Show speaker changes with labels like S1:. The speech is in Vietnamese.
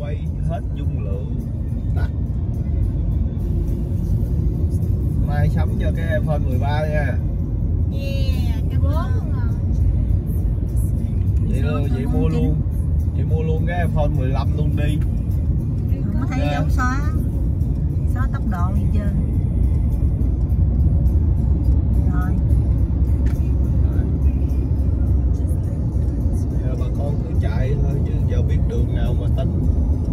S1: quay hết dung lượng tắt. Mai sắm cho cái iPhone 13 nha.
S2: Yeah, cái 4 luôn à.
S1: Vậy mua luôn cái iPhone 15 luôn đi.
S3: Không có thấy dấu xóa tốc độ gì chưa. Rồi
S1: giờ bà con cứ chạy thôi chứ giờ biết đường nào mà tính.